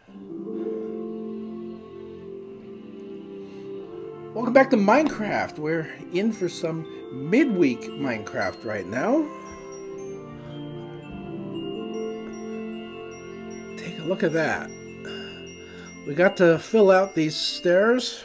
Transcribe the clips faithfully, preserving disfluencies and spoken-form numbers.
Welcome back to Minecraft. We're in for some midweek Minecraft right now. Take a look at that. We got to fill out these stairs.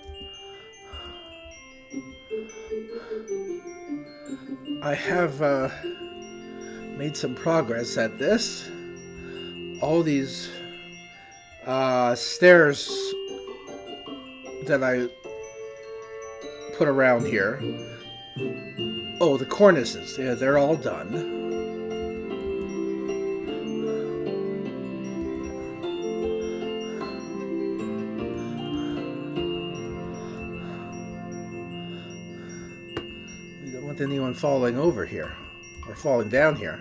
I have uh, made some progress at this. All these uh, stairs that I put around here. Oh, the cornices. Yeah, they're all done. We don't want anyone falling over here or falling down here.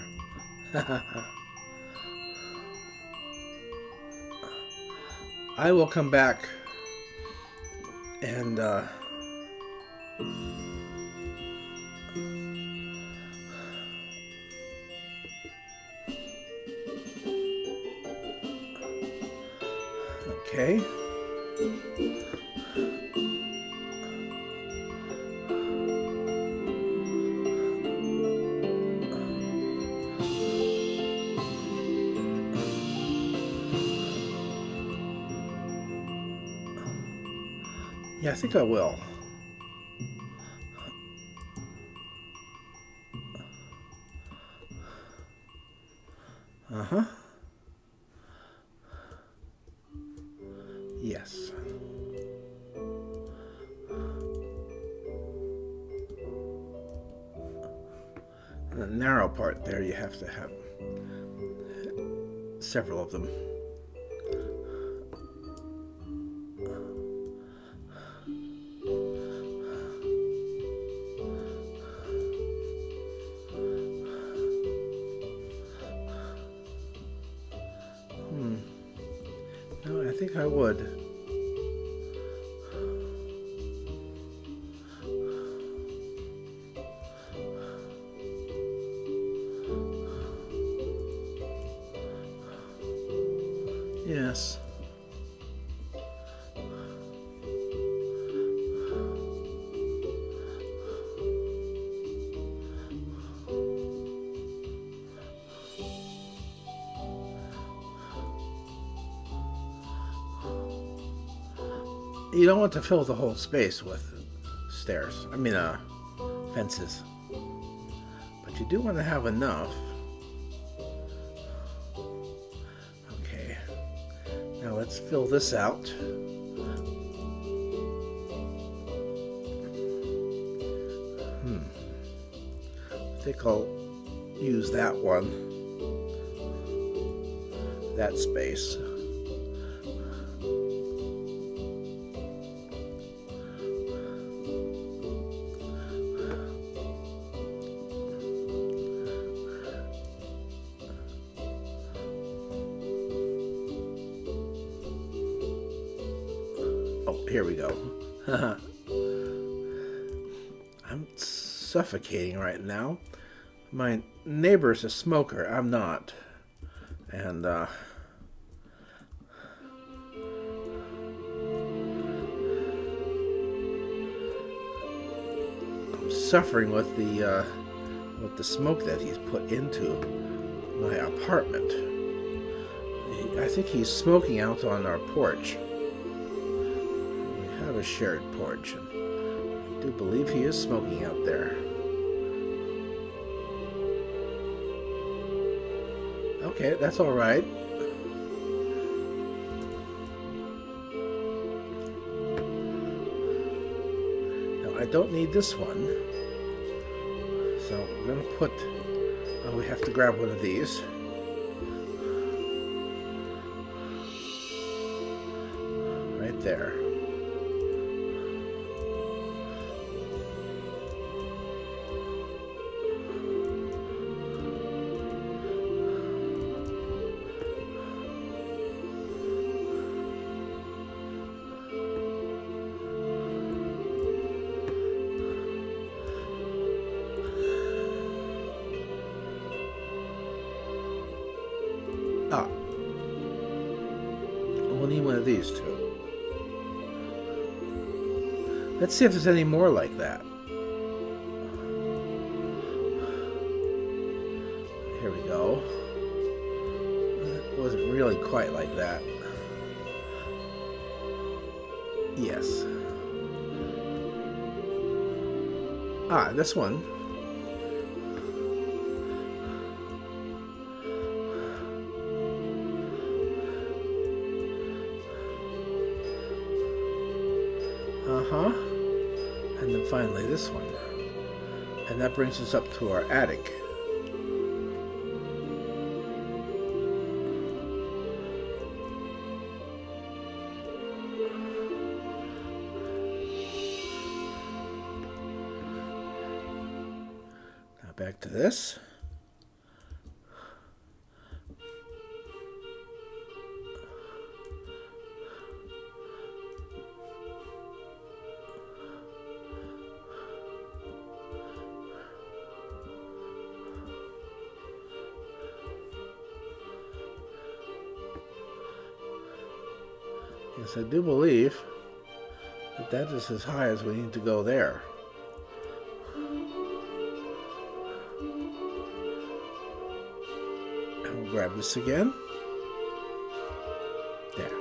I will come back and uh, okay. Yeah, I think I will. Uh-huh. Yes. The narrow part there, you have to have several of them. Hmm. No, I think I would. Yes. You don't want to fill the whole space with stairs. I mean, uh, fences. But you do want to have enough. Okay. Now let's fill this out. Hmm. I think I'll use that one. That space. Here we go. I'm suffocating right now. My neighbor's a smoker. I'm not. And, uh... I'm suffering with the, uh... with the smoke that he's put into my apartment. I think he's smoking out on our porch. Have a shared porch, and I do believe he is smoking out there. Okay, that's all right. Now, I don't need this one, so we're gonna put, oh, we have to grab one of these. Right there. Ah. we'll need one of these two. Let's see if there's any more like that. Here we go. It wasn't really quite like that. Yes. Ah, this one. Uh-huh. And then finally this one. And that brings us up to our attic. Now back to this. Yes, I do believe that that is as high as we need to go there. And we'll grab this again. There.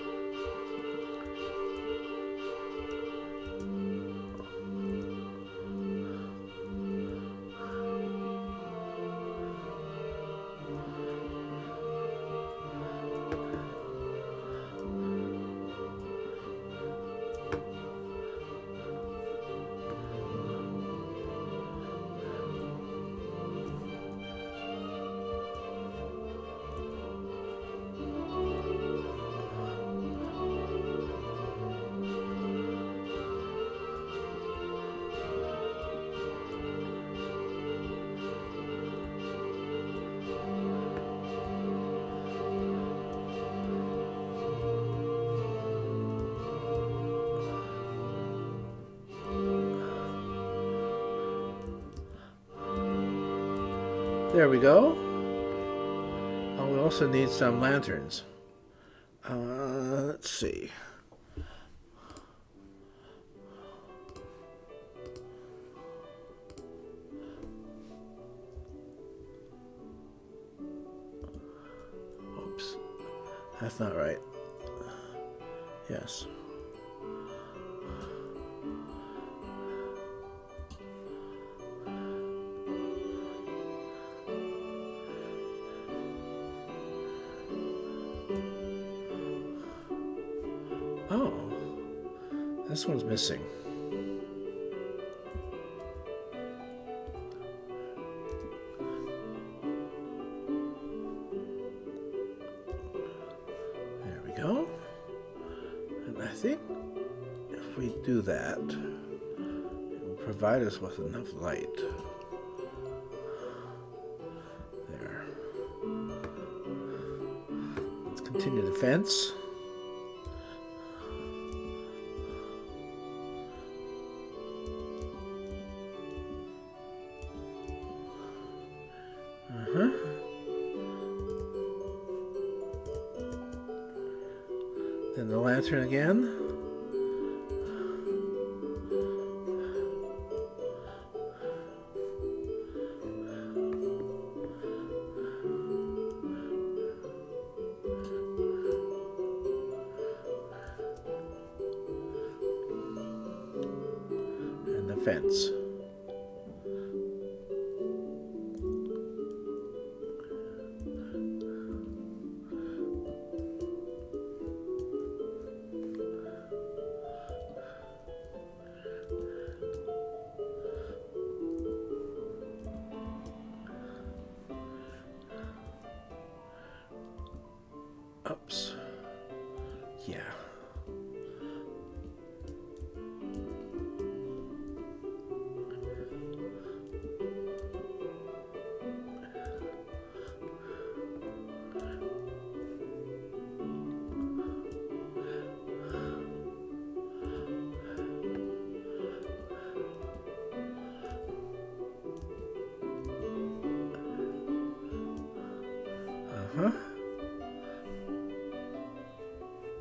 There we go. Oh, we also need some lanterns. Uh, let's see. Oops. That's not right. Yes. Oh, this one's missing. There we go. And I think if we do that, it will provide us with enough light. There. Let's continue the fence. Uh-huh. Then the lantern again. And the fence. Oops. Yeah. Uh-huh.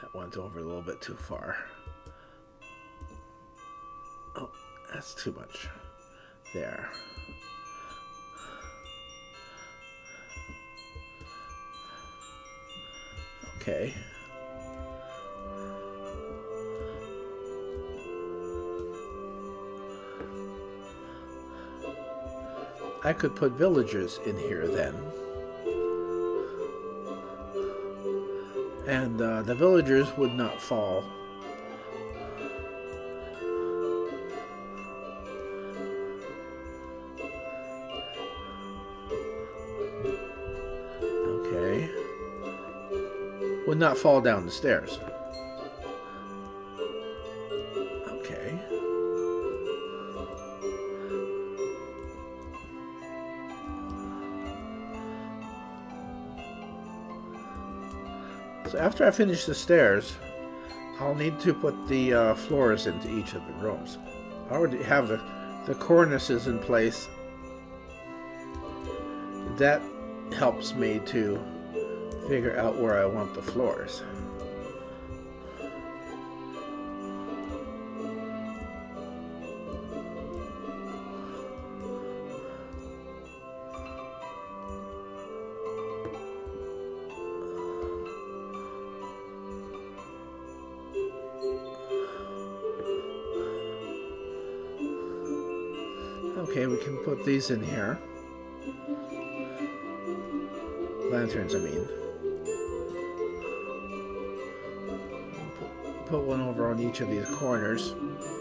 That went over a little bit too far. Oh, that's too much. There. Okay. I could put villagers in here then. And uh, the villagers would not fall. Okay. Would not fall down the stairs. Okay. So after I finish the stairs, I'll need to put the uh, floors into each of the rooms. I already have the, the cornices in place. That helps me to figure out where I want the floors. Okay, we can put these in here. Lanterns, I mean. Put, put one over on each of these corners.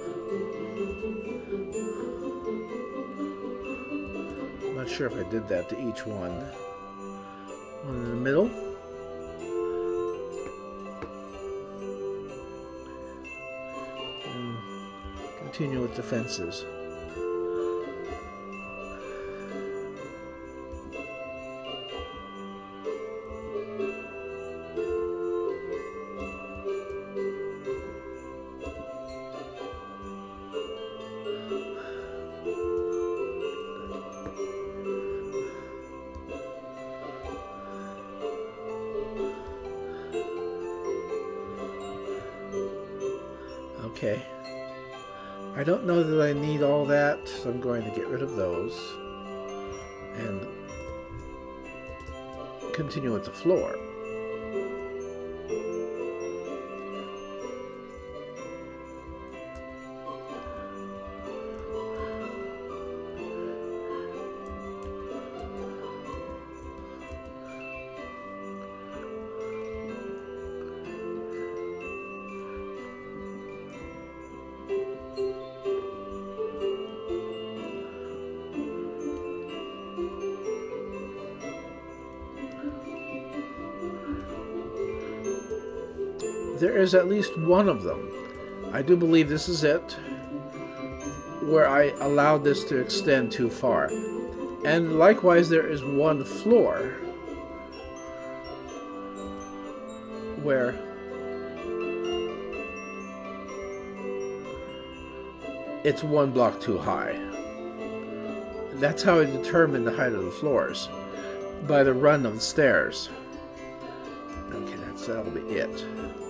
I'm not sure if I did that to each one. One in the middle. And continue with the fences. Okay. I don't know that I need all that, so I'm going to get rid of those and continue with the floor. There is at least one of them. I do believe this is it, where I allowed this to extend too far. And likewise, there is one floor where it's one block too high. That's how I determine the height of the floors, by the run of the stairs. Okay, that's, that'll be it.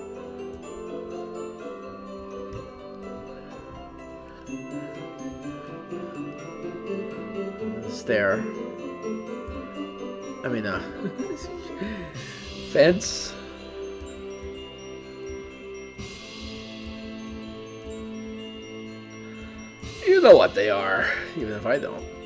There. I mean, uh, fence. You know what they are, even if I don't.